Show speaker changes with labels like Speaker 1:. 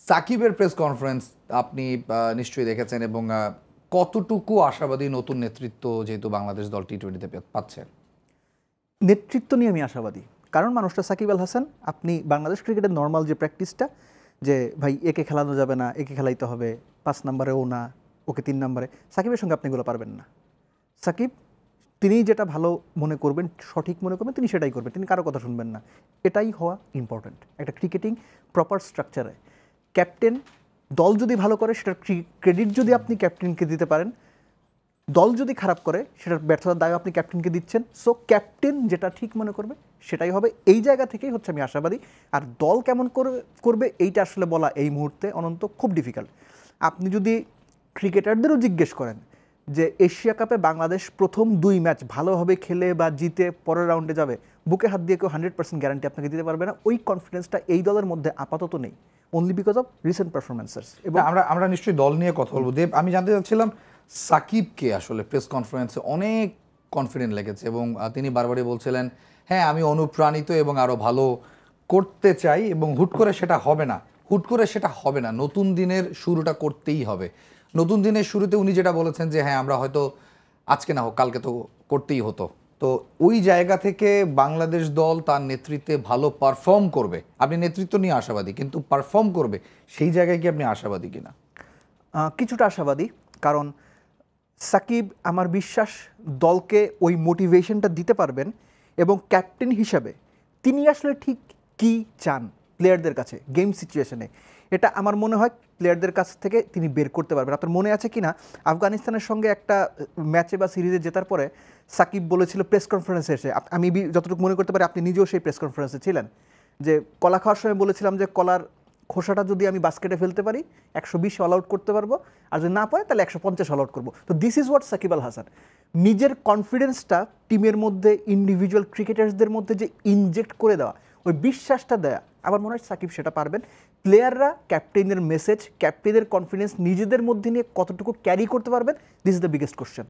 Speaker 1: সাকিবের press conference আপনি নিশ্চয়ই দেখেছেন এবং কতটুকু আশাবাদী নতুন নেতৃত্ব যেহেতু বাংলাদেশ দল টি-20-তে পাচ্ছে?
Speaker 2: নেতৃত্ব নিয়ে আমি আশাবাদী, কারণ মানুষটা সাকিব আল হাসান। আপনি বাংলাদেশ ক্রিকেটের নর্মাল যে প্র্যাকটিসটা, যে ভাই একে খেলানো যাবে না, একে খেলাইতে হবে, 5 নম্বরে ও না, ওকে 3 নম্বরে, সাকিবের সঙ্গে আপনি এগুলো পারবেন না। সাকিব তিনি যেটা ভালো মনে করবেন, সঠিক মনে করবেন, তিনি সেটাই করবেন, তিনি কারো কথা শুনবেন না। এটাই হওয়া ইম্পর্ট্যান্ট একটা ক্রিকেটিং প্রপার স্ট্রাকচারে। ক্যাপ্টেন দল যদি ভালো করে সেটার ক্রেডিট যদি আপনি ক্যাপ্টেনকে দিতে পারেন, দল যদি খারাপ করে সেটার ব্যর্থতার দায় আপনি ক্যাপ্টেনকে দিচ্ছেন। সো ক্যাপ্টেন যেটা ঠিক মনে করবে সেটাই হবে। এই জায়গা থেকেই হচ্ছে আমি আশাবাদী। আর দল কেমন করবে এইটা আসলে বলা এই মুহূর্তে অনন্ত খুব ডিফিকাল্ট। আপনি যদি ক্রিকেটারদেরও জিজ্ঞেস করেন যে এশিয়া কাপে বাংলাদেশ প্রথম 2 ম্যাচ ভালোভাবে খেলে বা জিতে পরের রাউন্ডে যাবে, বুকে হাত দিয়ে কেউ 100% গ্যারান্টি আপনাকে দিতে পারবে না। ওই কনফিডেন্সটা এই দলের মধ্যে আপাতত নেই, only because of recent performances.
Speaker 1: এবং আমরা নিশ্চয়ই দল নিয়ে কথা বলবো। দেব, আমি জানতে চাচ্ছিলাম সাকিবকে আসলে প্রেস কনফারেন্সে অনেক কনফিডেন্ট লেগেছে এবং তিনি বারবারই বলছিলেন হ্যাঁ আমি অনুপ্রাণিত এবং আরও ভালো করতে চাই এবং হুট করে সেটা হবে না, নতুন দিনের শুরুটা করতেই হবে। নতুন দিনের শুরুতে উনি যেটা বলেছেন যে হ্যাঁ আমরা হয়তো আজকে না হোক কালকে তো করতেই হতো, তো ওই জায়গা থেকে বাংলাদেশ দল তার নেতৃত্বে ভালো পারফর্ম করবে। আপনি নেতৃত্ব নিয়ে আশাবাদী, কিন্তু পারফর্ম করবে সেই জায়গায় কি আপনি আশাবাদী কিনা?
Speaker 2: কিছুটা আশাবাদী, কারণ সাকিব আমার বিশ্বাস দলকে ওই মোটিভেশনটা দিতে পারবেন এবং ক্যাপ্টেন হিসাবে তিনি আসলে ঠিক কী চান প্লেয়ারদের কাছে গেম সিচুয়েশনে, এটা আমার মনে হয় প্লেয়ারদের কাছ থেকে তিনি বের করতে পারবেন। আপনার মনে আছে কি না, আফগানিস্তানের সঙ্গে একটা ম্যাচে বা সিরিজে জেতার পরে সাকিব বলেছিল প্রেস কনফারেন্সে এসে, আমি যতটুকু মনে করতে পারি আপনি নিজেও সেই প্রেস কনফারেন্সে ছিলেন, যে কলা খাওয়ার সময় বলেছিলাম যে কলার খোসাটা যদি আমি বাস্কেটে ফেলতে পারি 120 অল আউট করতে পারবো, আর যদি না পারে তাহলে 150 অল আউট করবো। তো this is what Shakib Al Hasan. নিজের কনফিডেন্সটা টিমের মধ্যে, ইন্ডিভিজুয়াল ক্রিকেটার্সদের মধ্যে যে ইনজেক্ট করে দেওয়া, ওই বিশ্বাসটা দেয়া, আমার মনে হয় সাকিব সেটা পারবেন। প্লেয়াররা ক্যাপ্টেনের মেসেজ, ক্যাপ্টেনের কনফিডেন্স নিজেদের মধ্যে নিয়ে কতটুকু ক্যারি করতে পারবেন, this is the biggest question.